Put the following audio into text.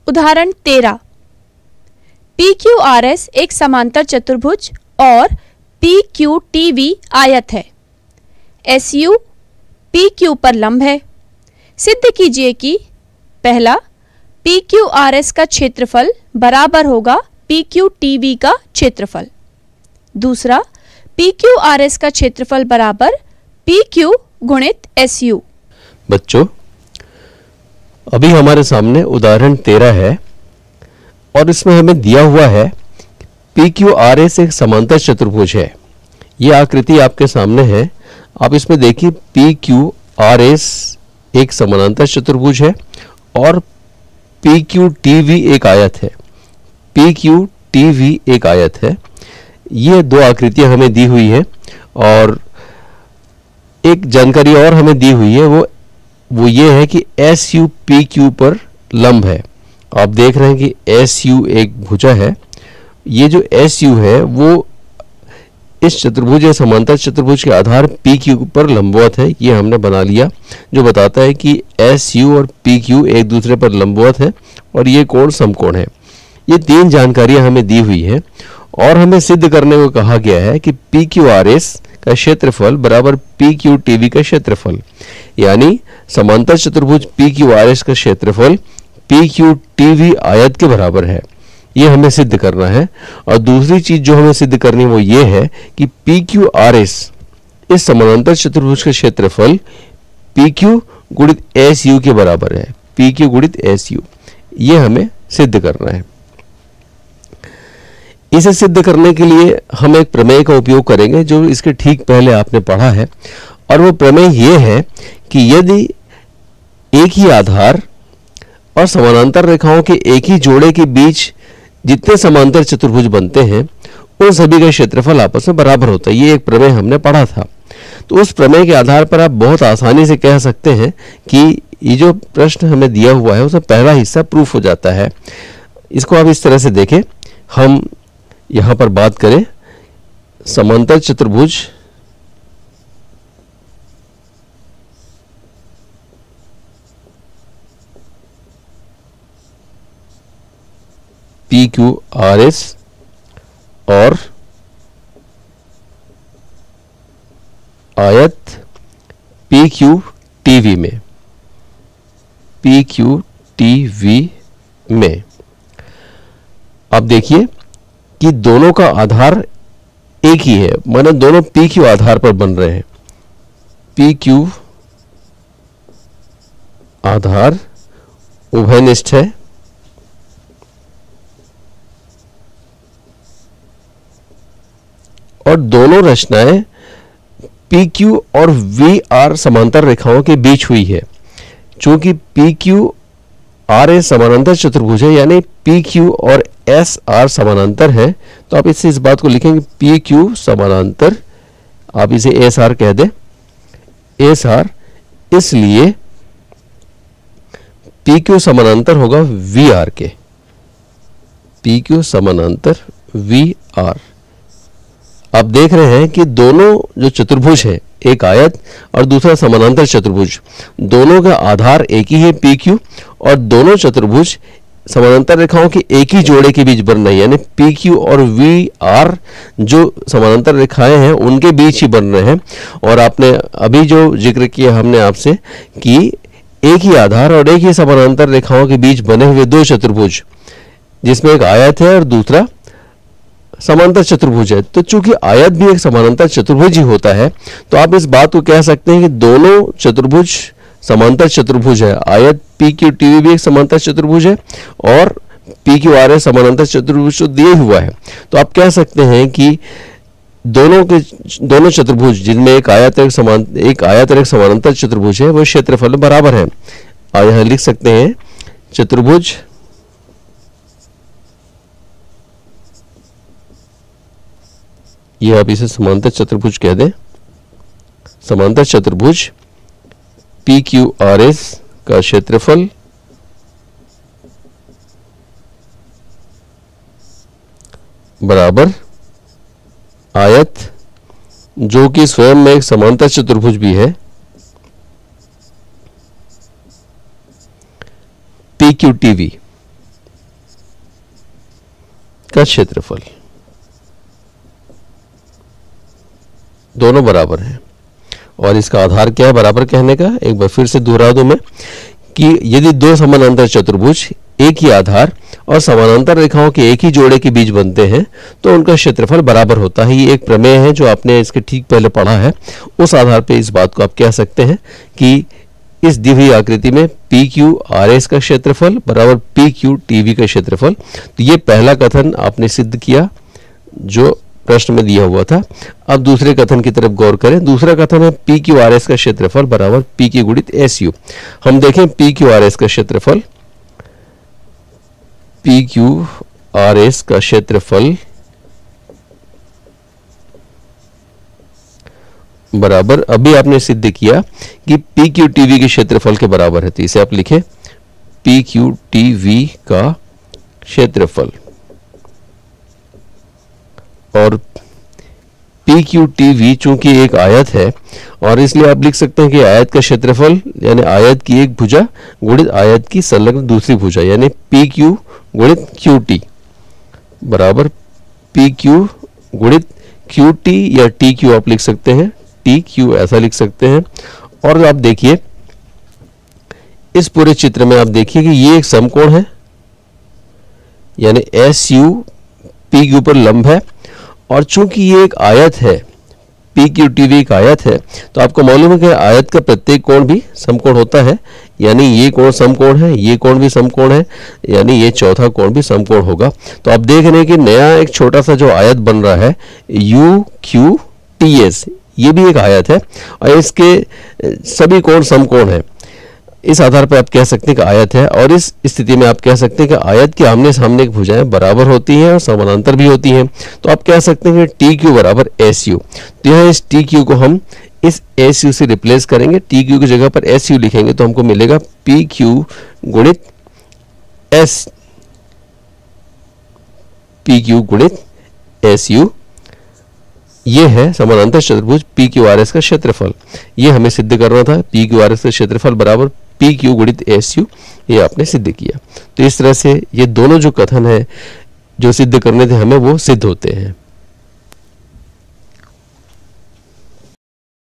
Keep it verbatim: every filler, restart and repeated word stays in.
उदाहरण तेरह, P Q R S एक समांतर चतुर्भुज और पी क्यू टी वी आयत है। एस यू पी क्यू पर लंब है। सिद्ध कीजिए कि पहला, पी क्यू आर एस का क्षेत्रफल बराबर होगा पी क्यू टी वी का क्षेत्रफल। दूसरा, पी क्यू आर एस का क्षेत्रफल बराबर पी क्यू गुणित एस यू। बच्चों, अभी हमारे सामने उदाहरण तेरह है और इसमें हमें दिया हुआ है पी क्यू आर एस एक समांतर चतुर्भुज है। ये आकृति आपके सामने है। आप इसमें देखिए पी क्यू आर एस एक समानांतर चतुर्भुज है और पी क्यू टी वी एक आयत है। पी क्यू टी वी एक आयत है। ये दो आकृतियां हमें दी हुई है और एक जानकारी और हमें दी हुई है, वो वो ये है कि एस यू पी क्यू पर लंब है। आप देख रहे हैं कि एस यू एक भुजा है। ये जो एस यू है वो इस चतुर्भुज या समांतर चतुर्भुज के आधार पी क्यू पर लंबवत है। ये हमने बना लिया, जो बताता है कि एस यू और पी क्यू एक दूसरे पर लंबवत है और ये कोण समकोण है। ये तीन जानकारियां हमें दी हुई है और हमें सिद्ध करने को कहा गया है कि पी क्यू आर एस का क्षेत्रफल बराबर पी क्यू टी वी का क्षेत्रफल, यानी समांतर चतुर्भुज पी क्यू आर एस का क्षेत्रफल पी क्यू टी वी आयत के बराबर है। ये हमें सिद्ध करना है। और दूसरी चीज जो हमें सिद्ध करनी है वो ये है कि पी क्यू आर एस इस समानांतर चतुर्भुज का क्षेत्रफल पी क्यू गुणित एस यू के बराबर है। पी क्यू गुणित एस यू, ये हमें सिद्ध करना है। इसे सिद्ध करने के लिए हम एक प्रमेय का उपयोग करेंगे जो इसके ठीक पहले आपने पढ़ा है, और वो प्रमेय ये है कि यदि एक ही आधार और समानांतर रेखाओं के एक ही जोड़े के बीच जितने समांतर चतुर्भुज बनते हैं उन सभी का क्षेत्रफल आपस में बराबर होता है। ये एक प्रमेय हमने पढ़ा था। तो उस प्रमेय के आधार पर आप बहुत आसानी से कह सकते हैं कि ये जो प्रश्न हमें दिया हुआ है उसका पहला हिस्सा प्रूफ हो जाता है। इसको आप इस तरह से देखें। हम यहाँ पर बात करें समांतर चतुर्भुज पी क्यू आर एस और आयत पी क्यू टी वी में पी क्यू टी वी में आप देखिए कि दोनों का आधार एक ही है, माने दोनों पी क्यू आधार पर बन रहे हैं। पी क्यू आधार उभयनिष्ठ है और दोनों रचनाएं पी क्यू और वी आर समांतर रेखाओं के बीच हुई है। चूंकि पी क्यू आर एस समानांतर चतुर्भुज है, यानी पी क्यू और एस आर समानांतर है, तो आप इससे इस बात को लिखेंगे पी क्यू समानांतर, आप इसे एस आर कह दें, एस आर, इसलिए पी क्यू समानांतर होगा वी आर के। पी क्यू समानांतर वी आर। आप देख रहे हैं कि दोनों जो चतुर्भुज है, एक आयत और दूसरा समानांतर चतुर्भुज, दोनों का आधार एक ही है पी क्यू, और दोनों चतुर्भुज समानांतर रेखाओं के एक ही जोड़े के बीच बन रही है, यानी पी क्यू और वी आर जो समानांतर रेखाएं हैं उनके बीच ही बन रहे हैं। और आपने अभी जो जिक्र किया हमने आपसे कि एक ही आधार और एक ही समानांतर रेखाओं के बीच बने हुए दो चतुर्भुज, जिसमें एक आयत है और दूसरा समांतर चतुर्भुज है, तो चूंकि आयत भी एक समानांतर चतुर्भुज ही होता है, तो आप इस बात को कह सकते हैं कि दोनों चतुर्भुज समांतर चतुर्भुज है। आयत पी क्यू टी वी भी एक समांतर चतुर्भुज है और पी क्यू आर एस समानांतर चतुर्भुज तो दिया हुआ है। तो आप कह सकते हैं कि दोनों के दोनों चतुर्भुज जिनमें एक आयत एक समान एक आयत और एक समानांतर चतुर्भुज है वो क्षेत्रफल में बराबर है। और यहां लिख सकते हैं चतुर्भुज ये आप इसे समांतर चतुर्भुज कह दें। समांतर चतुर्भुज पी क्यू आर एस का क्षेत्रफल बराबर आयत, जो कि स्वयं में एक समांतर चतुर्भुज भी है, पी क्यू टी वी। का क्षेत्रफल दोनों बराबर है। और इसका आधार क्या है बराबर कहने का, एक बार फिर से दोहरा दूं मैं कि यदि दो समानांतर चतुर्भुज एक ही आधार और समानांतर रेखाओं के एक ही जोड़े के बीच बनते हैं तो उनका क्षेत्रफल बराबर होता है। ये एक प्रमेय है जो आपने इसके ठीक पहले पढ़ा है। उस आधार पे इस बात को आप कह सकते हैं कि इस दी हुई आकृति में पी क्यू आर एस का क्षेत्रफल बराबर पी क्यू टी वी का क्षेत्रफल। तो ये पहला कथन आपने सिद्ध किया जो प्रश्न में दिया हुआ था। अब दूसरे कथन की तरफ गौर करें। दूसरा कथन है पी क्यू आर एस का क्षेत्रफल बराबर पी क्यू गुणित एस यू। हम देखें पी क्यू आर एस का क्षेत्रफल, पी क्यू आर एस का क्षेत्रफल बराबर, अभी आपने सिद्ध किया कि पी क्यू टी वी के क्षेत्रफल के बराबर है। तो इसे आप लिखें पी क्यू टी वी का क्षेत्रफल, और पी क्यू टी वी चूंकि एक आयत है और इसलिए आप लिख सकते हैं कि आयत का क्षेत्रफल यानी आयत की एक भुजा गुणित आयत की संलग्न दूसरी भुजा यानी पी क्यू गुणित क्यू टी बराबर पी क्यू गुणित क्यू टी या टी क्यू आप लिख सकते हैं, टी क्यू ऐसा लिख सकते हैं। और आप देखिए इस पूरे चित्र में आप देखिए कि ये एक समकोण है यानी एस यू पी क्यू पर लंब है, और चूंकि ये एक आयत है, पी क्यू टी वी एक आयत है, तो आपको मालूम है कि आयत का प्रत्येक कोण भी समकोण होता है। यानी ये कोण समकोण है, ये कोण भी समकोण है, यानी ये चौथा कोण भी समकोण होगा। तो आप देख रहे हैं कि नया एक छोटा सा जो आयत बन रहा है यू क्यू टी एस, ये भी एक आयत है और इसके सभी कोण समकोण है। इस आधार पर आप कह सकते हैं कि आयत है, और इस स्थिति में आप कह सकते हैं कि आयत के आमने सामने की भुजाएं बराबर होती हैं और समानांतर भी होती हैं। तो आप कह सकते हैं कि टी क्यू बराबर एस यू। तो यहाँ इस टी क्यू को हम इस एस यू से रिप्लेस करेंगे, टी क्यू की जगह पर एस यू लिखेंगे तो हमको मिलेगा पी क्यू गुणित एस, पी क्यू गुणित एस यू। ये है समानांतर चतुर्भुज पी क्यू आर एस का क्षेत्रफल। ये हमें सिद्ध करना था, पी क्यू आर एस का क्षेत्रफल बराबर पी क्यू गुणित एस यू, ये आपने सिद्ध किया। तो इस तरह से ये दोनों जो कथन है जो सिद्ध करने थे हमें वो सिद्ध होते हैं।